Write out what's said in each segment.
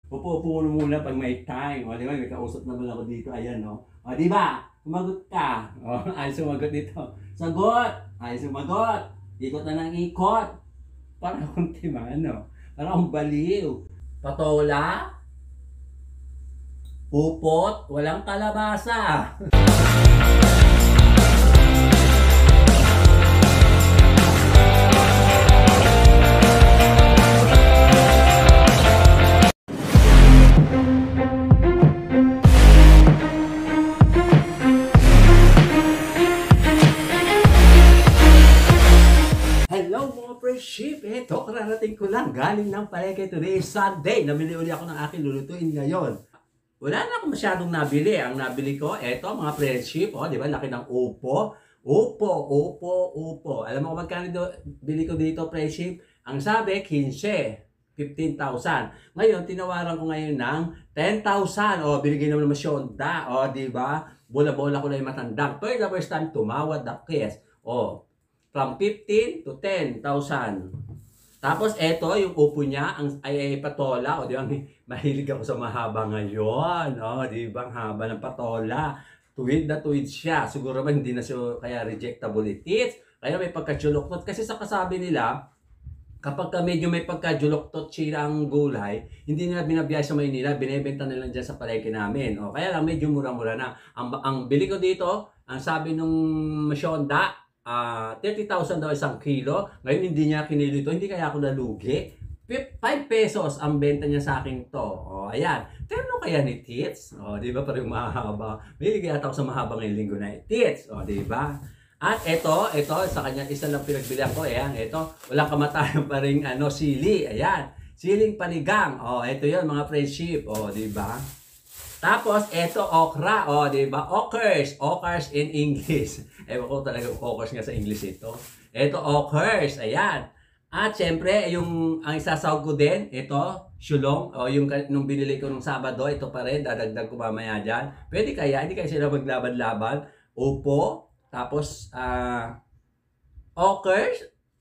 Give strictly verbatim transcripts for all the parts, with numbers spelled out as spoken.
Upo-upo muna pag may time. O, di ba? May kausap naman ako dito. Ayan, no? O, di ba? Sumagot ka. O, ay sumagot dito. Sagot! Ay sumagot. Ikot na ng ikot. Para akong timano. Para akong baliw. Patola. Upot. Walang kalabasa. Hello mga friendship! Eto, kararating ko lang. Galing ng palengke. Today is Sunday. Namili uli ako ng aking lulutuin ngayon. Wala na akong masyadong nabili. Ang nabili ko, eto mga friendship. O, di ba? Laki ng upo. Upo, upo, upo. Alam mo kung magkano do, bili ko dito, friendship? Ang sabi, quince. fifteen thousand. Ngayon, tinawaran ko ngayon ng ten thousand. O, binigay naman naman syonda. O, di ba? Bola-bola ko na yung matandang. For the first time, tumawad the case. O, from fifteen to ten thousand. Tapos eto yung upo niya ang ay, ay patola, o di ba? Mahilig ako sa mahaba ngayon. O di ba? Ang haba ng patola. Tuwid na tuwid siya. Siguro ba hindi na siya kaya rejectable it is. Kaya may pagka-juloktot kasi sa kasabi nila kapag ka medyo may pagka-juloktot sila ang gulay, hindi nila binabiyahe sa Maynila, binebenta nila dyan sa palengke namin. O kaya lang medyo mura-mura na. Ang, ang bili ko dito, ang sabi nung masyonda, Uh, thirty thousand daw isang kilo. Ngayon hindi niya kinilo ito. Hindi kaya ako nalugi. five pesos ang benta niya sa akin to. O, ayan. Terno kaya ni Tits? O, di ba? Parang mahaba. May ligay ata ako sa mahaba ngayong linggo na Tits. O, di ba? At ito, ito, sa kanya isa lang pinagbilihan ko. Ayan, ito. Walang kamatayan pa rin ano, sili. Ayan. Siling panigang. O, ito yon mga friendship. O, di ba? Tapos, eto okra. O, di ba? Okers. Okers in English. Ewan ko talaga okers nga sa English ito. Eto okers. Ayan. At syempre, yung ang isasawag ko din, ito, shulong. O, yung nung binili ko nung Sabado, ito pa rin. Dadagdag ko mamaya dyan. Pwede kaya, hindi kaya sila maglaban-laban. Upo. Tapos, ah, uh, okers,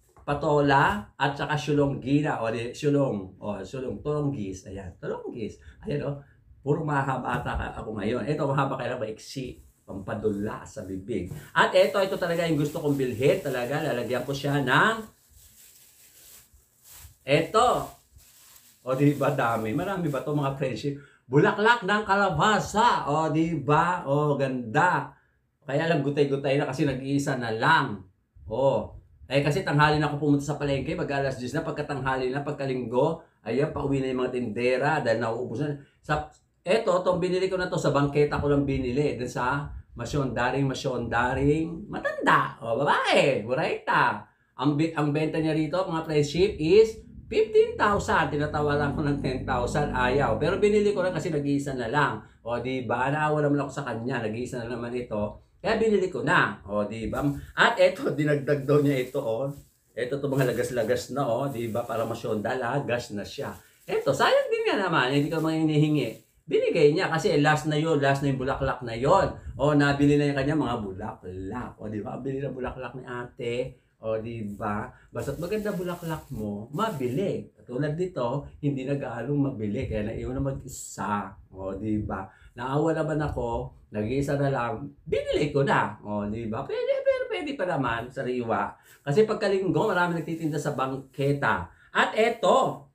patola, at saka shulong gina. O, di, shulong. O, shulong. Turonggis. Ayan. Turonggis. Ayan, o. Puro mahaba ata ako ngayon. Ito, mahaba kaya ba iksi. Pampadula sa bibig. At ito, ito talaga yung gusto kong bilhin. Talaga, lalagyan ko siya ng ito. O, di ba dami? Marami ba ito mga friendship? Bulaklak ng kalabasa. O, di ba? O, ganda. Kaya lang gutay-gutay na kasi nag-iisa na lang. O, eh kasi tanghali na ako pumunta sa palengke. Pag alas diyes na, pagkatanghali na, pagkalinggo, ayan, pauwi na yung mga tindera dahil nauubos na. Sa Eto, itong binili ko na to sa bangketa ko lang binili. Dun sa masyondaring, masyondaring, matanda. O, babae, burayta. Ang, ang benta niya rito, mga friendship, is fifteen thousand. Tinatawaran ko ng ten thousand. Ayaw. Pero binili ko lang kasi nag-iisa na lang. O, di ba? Naawa naman ako sa kanya. Nag-iisa na naman ito. Kaya binili ko na. O, di ba? At eto, dinagdag daw niya ito, o. Eto, ito mga lagas-lagas na, o. Di ba? Para masyonda, lagas na siya. Eto, sayang din nga naman. Hindi ko mga hinihingi. Binigay niya kasi last na yun, last na yung bulaklak na yon. O, nabili na yung kanya mga bulaklak. O, di ba? Bili na bulaklak ni ate. O, di ba? Basta't maganda bulaklak mo, mabili. Tulad dito, hindi nag-aalong mabili. Kaya naiwan na mag-isa. O, di ba? Naawa naman ako, nag-iisa na lang, binili ko na. O, di ba? Pwede, pero pwede pa naman, sariwa. Kasi pagkalinggo, marami nagtitinda sa bangketa. At eto,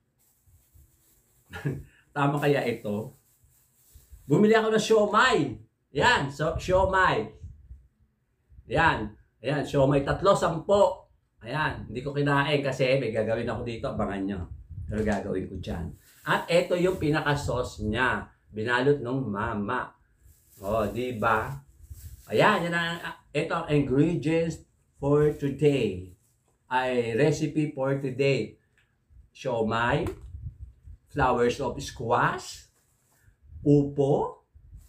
tama kaya ito? Bumili ako ng siomay. Yan, so, siomay. Yan, ayan, siomay tatlo, sampo. Ayan, hindi ko kinain kasi may gagawin ako dito, abangan nyo. Pero gagawin ko dyan. At ito yung pinaka-sauce niya. Binalot ng mama. O, di ba? Ayan, yan ang, ito ang ingredients for today. Ay, recipe for today. Siomay, flowers of squash, upo,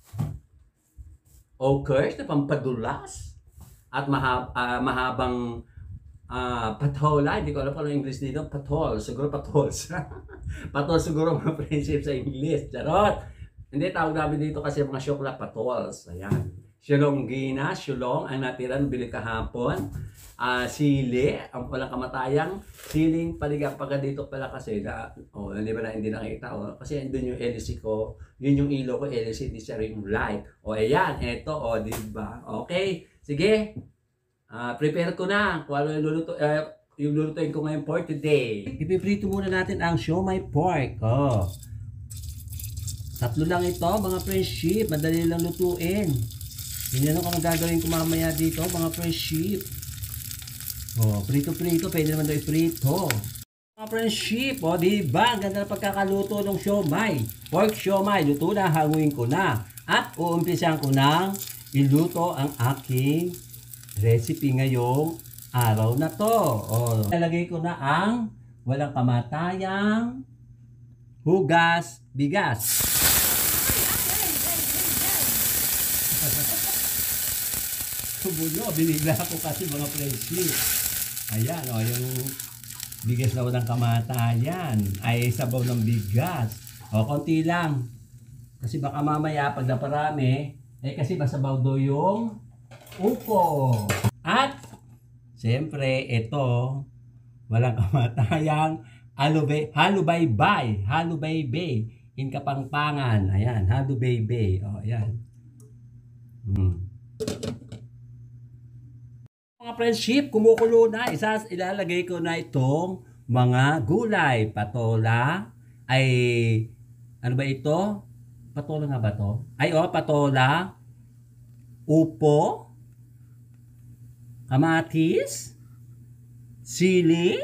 okers na pampadulas, at mahab uh, mahabang uh, patola. Hindi ko alam kung ano English dito. Patol. Siguro patols. Patol siguro mga friendship sa English. Charot! Hindi, tawag namin dito kasi mga syokla patols. Ayan. Silonggina, silong, ang natira ng bili kahapon. Ah, sili, ang walang kamatayang siling paligapaga dito pala kasi na, oh, hindi ba na hindi nakita, oh, kasi andun yung L C ko, yun yung ilaw ko, L C D siya ring light. O, oh, ayan, eto, oh, di ba? Okay, sige. Ah, prepare ko na kung ano yung luluto, eh, yung lulutuin ko ngayon for today. Ipiprito muna natin ang siomai pork. Oh. Tatlo lang ito, mga friendship, madali lang lutuin. Hindi ko ang gagawin ko mamaya dito, mga friendship. Oh, prito-prito, pwede naman daw i-prito. Mga friendship, oh, di ba? Ang ganda ng pagkakaluto ng siomai. Pork siomai, luto na, hanguin ko na. At uumpisahan ko nang iluto ang aking recipe ngayong araw na to. Oh, lalagay ko na ang walang kamatayang hugas bigas. Bulo, binigla ako kasi mga friendship. Ayan, o, oh, yung bigas na walang kamatayan ay sabaw ng bigas. O, konti lang. Kasi baka mamaya pag naparami, eh kasi masabaw do yung upo. At, siyempre, ito, walang kamatayang halubay, halubaybay, halubaybay, in Kapampangan. Ayan, halubaybay. O, ayan. Hmm. Mga friendship, kumukulo na. Isa, ilalagay ko na itong mga gulay. Patola, ay, ano ba ito? Patola nga ba to? Ay, oh, patola, upo, kamatis, sili,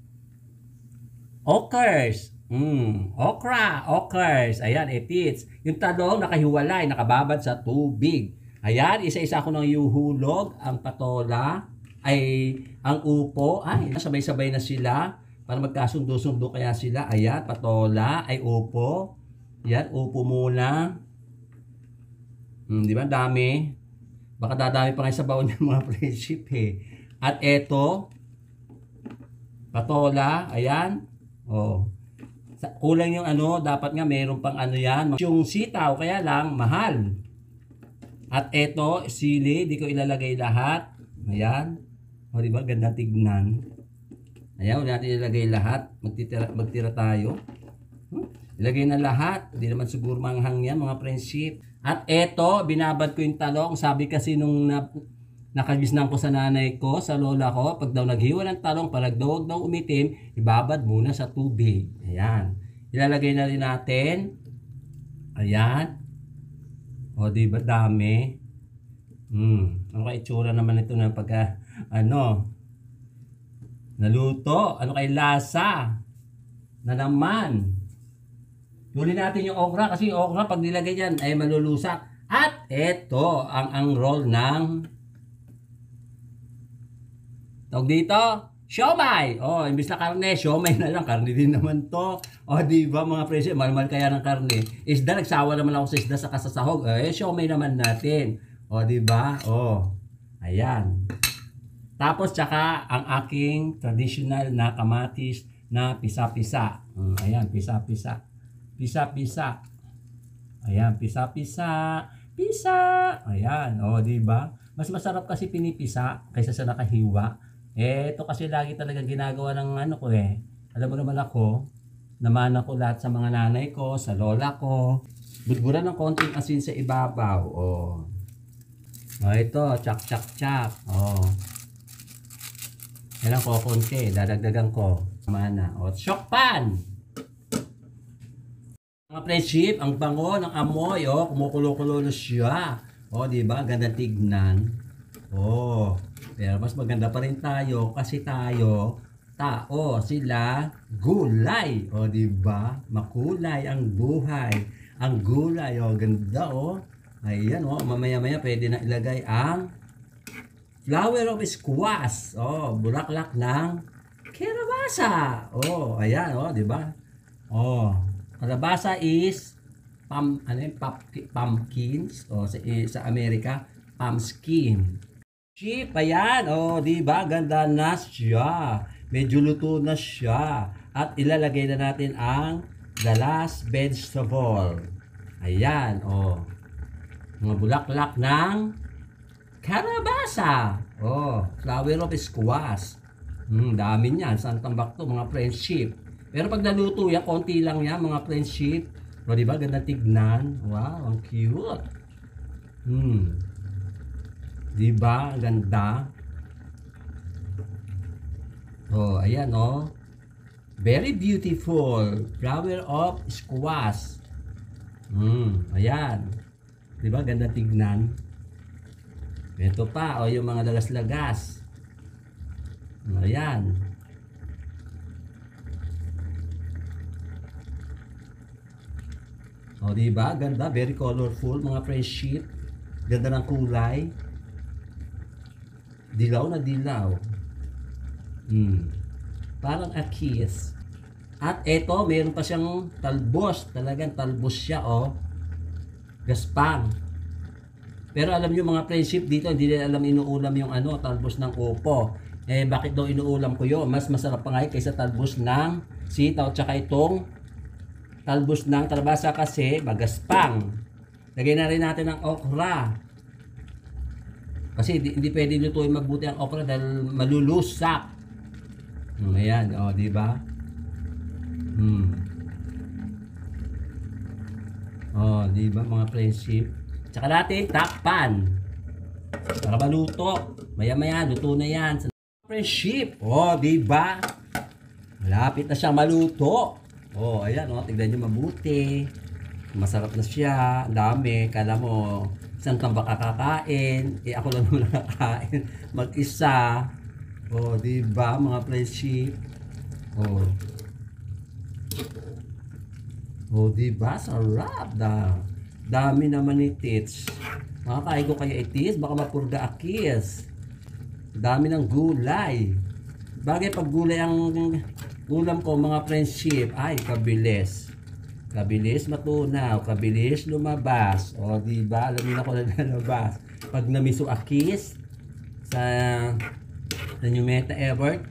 okras. Mm, okra, okras. Ayan, etits. Yung talong nakahiwalay, nakababad sa tubig. Ayan, isa-isa ko nang yuhulog ang patola, ay ang upo, ay sabay-sabay na sila para magkasundo-sundo kaya sila. Ayan, patola, ay upo. Ayan, upo muna. Hmm, di ba? Dami. Baka dadami pa nga sa baon ng mga friendship eh. At eto, patola, ayan. Oh. Kulang yung ano, dapat nga meron pang ano yan. Yung sitaw, kaya lang, mahal. At eto, sili, di ko ilalagay lahat. Ayan. O, diba? Ganda tignan. Ayan, wala natin ilalagay lahat. Magtitira, magtira tayo. Hmm? Ilagay na lahat. Hindi naman siguro manghang yan, mga friendship. At eto, binabad ko yung talong. Sabi kasi nung na, nakabisnan ko sa nanay ko, sa lola ko, pag daw naghiwa ng talong, pag daw huwag daw umitim, ibabad muna sa tubig. Ayan. Ilalagay na rin natin. Ayan. O, diba dami? Hmm. Ano kaya itsura naman ito ng pagka, ano, naluto? Ano kaya lasa? Na naman. Tuloy natin yung okra kasi yung okra pag nilagay yan ay malulusak. At eto ang ang roll ng tawag dito, siomai. Oh, imbis na karne, siomai na lang. Karne din naman to. Oh, di ba mga presyo, malmal kaya ng karne. Isda, nagsawa naman ako sa isda sa kasasahog. Eh, siomai naman natin. Oh, di ba? Oh, ayan. Tapos, tsaka ang aking traditional na kamatis na pisa-pisa. Hmm, ayan, pisa-pisa. Pisa-pisa. Ayan, pisa-pisa. Pisa. Ayan, oh, di ba? Mas masarap kasi pinipisa kaysa sa nakahiwa. Eh, ito kasi lagi talaga ginagawa ng ano ko eh. Alam mo naman ako, namana ko lahat sa mga nanay ko, sa lola ko. Budburan ng konting asin sa ibabaw. Oh. Oh, ito, chak chak chak. Oh. Yan ang kokonti, dadagdagan ko. Mana. Oh, shock pan. Mga friendship, ang bango ng amoy, oh, kumukulo-kulo na siya. Oh, di ba? Ganda tignan. Oh. Pero mas maganda pa rin tayo kasi tayo tao, sila gulay. O, di ba? Makulay ang buhay. Ang gulay, o, ganda, o. Ayan, o, mamaya-maya pwede na ilagay ang flower of squash. O, bulaklak ng kalabasa. O, ayan, o, di ba? O, kalabasa is pam, ano yun, pumpkins. O, sa, sa Amerika, pumpkin. Sheep, ayan, oh, di ba? Ganda na siya. Medyo luto na siya. At ilalagay na natin ang the last vegetable. Ayan, oh. Mga bulaklak ng Kalabasa. Oh, flower of squash. Hmm, dami niyan. Saan tambak to, mga friendship. Pero pag naluto yan, konti lang yan, mga friendship. O, diba? Ganda tignan. Wow, ang cute. Hmm. Diba? Ang ganda. Oh, ayan, oh. Very beautiful. Flower of squash. Hmm, ayan. Diba? Ganda tignan. Ito pa, o, yung mga lagas-lagas. Ayan. O, diba? Ganda. Very colorful, mga friendship. Ganda ng kulay. Dilaw na dilaw. Hmm. Parang a kiss. At eto, mayroon pa siyang talbos. Talagang talbos siya, o. Gaspang. Pero alam nyo mga friendship dito, hindi nila alam inuulam yung ano, talbos ng upo. Eh, bakit daw inuulam ko yun? Mas masarap pa nga kaysa talbos ng sitaw. Tsaka itong talbos ng kalabasa kasi magaspang. Lagyan na rin natin ng okra. Kasi hindi, hindi pwede lutuin magbuti ang okra dahil malulusak. Hmm, ayan, o, diba? Hmm. O, diba mga friendship? Tsaka natin takpan para maluto. Maya maya luto na yan. Friendship. Oh, diba? Malapit na siyang maluto. Oh, ayan, oh, tignan nyo mabuti. Masarap na siya. Ang dami. Kala mo isang tambak kakakain. Eh ako lang naman nakakain. Mag-isa. Oh, diba mga friendship? Oh. Oh, diba? Sarap da. Dami naman ni Tits. Makakain ko kaya itis, baka mapurga akis. Dami ng gulay. Bagay pag gulay ang ulam ko, mga friendship, ay kabilis. Kabilis matunaw, kabilis lumabas. O, diba? Alam niyo na ako na lalabas. Pag namiso akis sa sa New Meta Effort,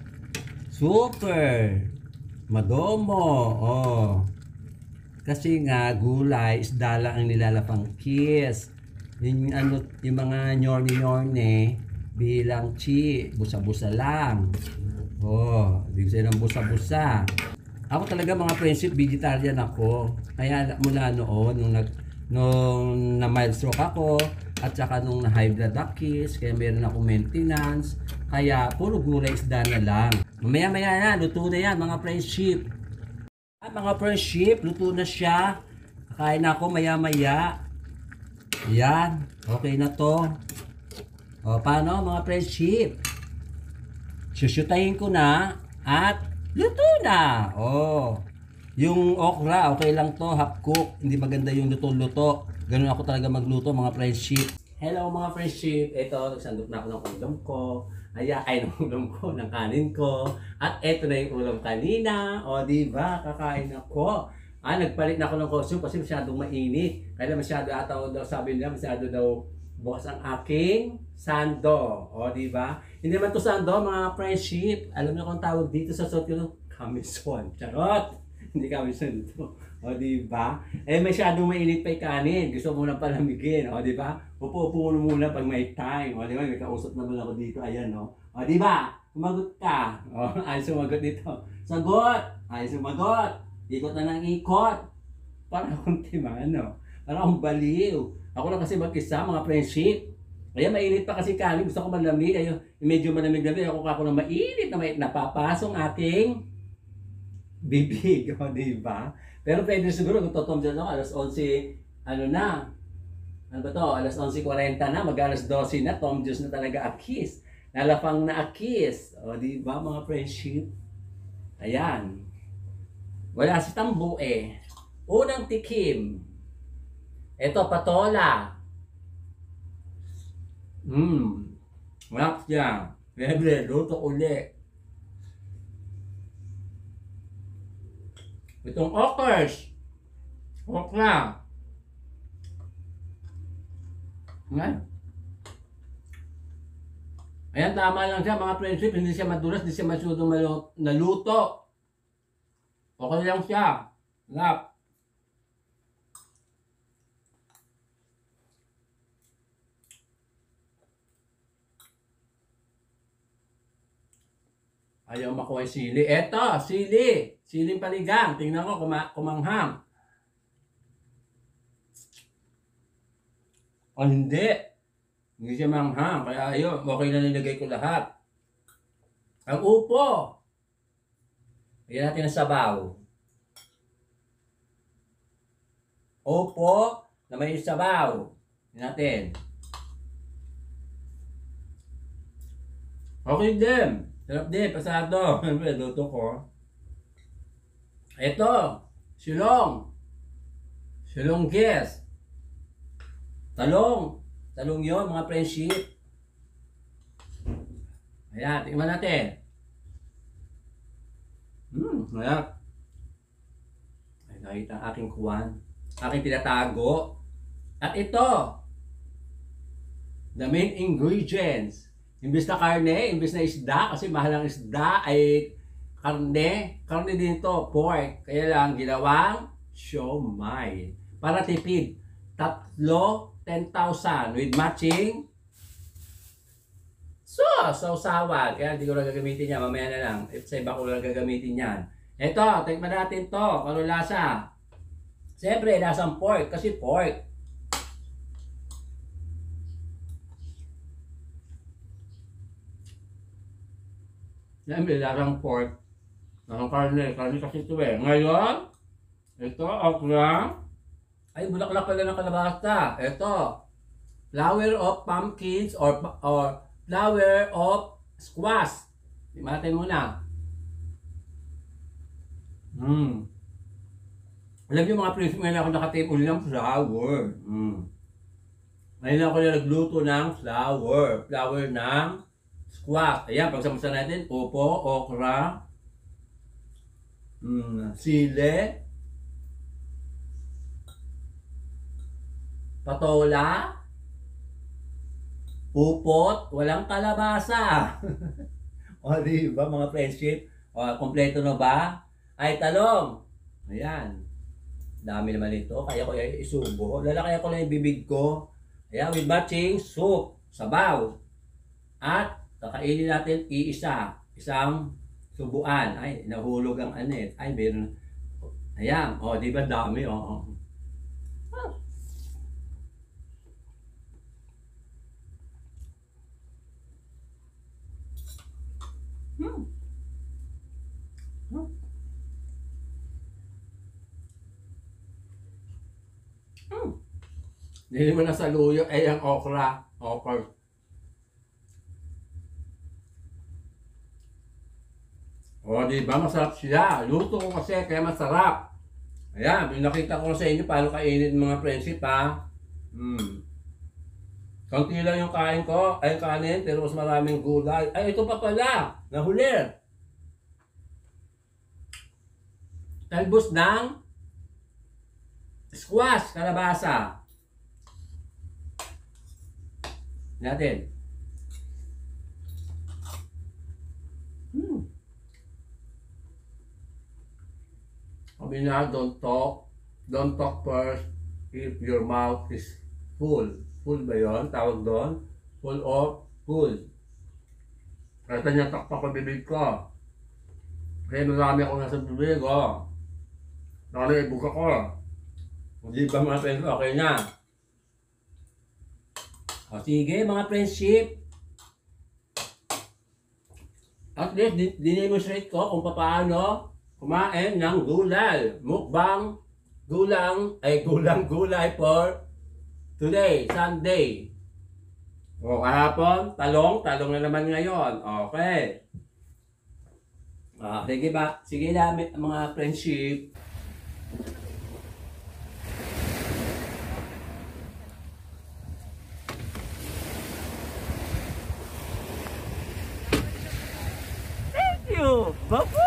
super madomo. Oh. Kasi nga, gulay, isda lang ang nilalapang kiss. Yung, ano, yung mga nyorni-nyorni, bilang chi, busa-busa lang. Oh, ibig sabihin ng busa-busa. Ako talaga mga friendship, vegetarian ako. Kaya mula noon, nung, nag, nung na-mild stroke ako, at saka nung na-high blood kiss, kaya meron akong maintenance. Kaya puro gulay, isda na lang. Mamaya-maya na, luto na yan mga friendship. Mga friendship, luto na siya. Kakain na ako maya-maya. Ayan, okay na to. O, paano mga friendship? Susyutahin ko na at luto na. O, yung okra, okay lang to, half cook. Hindi maganda yung luto-luto. Ganun ako talaga magluto mga friendship. Hello mga friendship. Ito, nagsandok na ako ng ulam ko. Ayan, ay, ng ulam ko, ng kanin ko. At eto na yung ulam kanina. O, diba? Kakain ako. Ah, nagpalit na ako ng costume kasi masyadong mainit. Kaya masyado ataw daw, sabi nila, masyado daw bukas ang aking sando. O, diba? Hindi naman to sando, mga friendship. Alam niyo kung tawag dito sa suot ko, kamison. Charot! Hindi kamison ito. O, diba? Eh, masyadong mainit pa yung kanin. Gusto mo nang palamigin. O, diba? Upo-upo mo muna pag may time. O, diba? May kausap naman ako dito. Ayan, o. O, diba? Sumagot ka. O, ay sumagot dito. Sagot! Ay sumagot! Ikot na ng ikot. Para akong timano. Para akong baliw. Ako lang kasi mag-isa, mga friendship. Kaya mainit pa kasi kanin. Gusto ko malamig. Ayun, medyo malamig-lamig. Ako ako na mainit na mainit. Napapasong ating bibig. O, diba? Pero pwede siguro kung totom dyan ako, alas onse, ano na, ano ba to, alas onse kwarenta na, mag alas dose na, Tom Juice na talaga akis. Nalapang na akis. O, diba mga friendship? Ayan. Wala si Tambo eh. Unang tikim. Ito, patola. Mmm. Wala siya. Bebe, luto uli. Itong okras. Okra. Ngayon. Ayan, tama lang siya mga friendship. Hindi siya madulas, hindi siya masyadong naluto. Okay lang siya. Lap. Ayaw makuha yung sili. Eto, sili. Siling panigang. Tingnan ko, kuma kumanghang. O hindi. Hindi siya manghang. Kaya ayun, okay na nilagay ko lahat. Ang upo. Lagyan natin ang sabaw. Upo na may sabaw. Lagyan natin. Okay din. Sarap din. Pasado. Luto ko. Ito. Silong. Silong guest. Talong. Talong yun, mga friendship. Ayan, tingnan natin. Hmm, ayan. Ay, nakita ang aking kuwan. Aking tinatago. At ito. The main ingredients. Imbis na karne, imbis na isda, kasi mahal ang isda ay karne. Karne din ito, pork. Kaya lang, ginawang siomai. Para tipid. Tatlo, ten thousand with matching sauce, sausawan. Kaya hindi ko lang gagamitin yan. Mamaya na lang. If sa iba ko lang gagamitin yan. Ito, tikman natin to. Ano lasa? Siyempre, lasang pork. Kasi pork. Siyempre, lasang pork. Lasang karne. Karne kasi ito eh. Ngayon, ito, okra. Ay, bulaklak pala ng kalabasa. Ito. Flower of pumpkins or or flower of squash. Tingnan natin muna. Hmm. Alam niyo mga friends, ngayon ako nakatape uli ng flower. Hmm. Ngayon ako na nagluto ng flower. Flower ng squash. Ayan, pagsamasan natin. Upo, okra, hmm, sile, patola, upot, walang kalabasa. O, di ba mga friendship? O, kompleto na ba? Ay, talong. Ayan. Dami naman ito. Kaya ko yung isubo. Lalakaya ko lang yung bibig ko. Ayan, with matching soup, sabaw. At, kakainin natin iisa. Isang subuan. Ay, nahulog ang anet. Ay, meron. Ayan. O, di ba dami? O. Hmm. Hmm. Hmm. Hindi naman nasaluyo ay ang okra. Okra. O, di ba? Masarap siya. Luto ko kasi kaya masarap. Ayan, nakita ko sa inyo paano kainin mga friendship ha. Hmm. Kaunti lang yung kain ko, ay kanin, pero mas maraming gulay. Ay, ito pa pala, nahuli. Talbos ng squash, kalabasa. Natin. Hmm. Sabi na, don't talk. Don't talk first if your mouth is full. Full ba yun? Tawag doon? Full of food. Kaya niya takpak ko bibig ko. Kaya marami ako nasa bibig, oh. Nakalibog ako. Hindi ba mga friends, okay na. O sige mga friendship. At least, dinemonstrate ko kung paano kumain ng gulay. Mukbang, gulang, ay gulang-gulay for today, Sunday. O kahapon, talong, talong na naman ngayon. Okay. Ah, sige ba? Sige na mga friendship. Thank you. Bye-bye.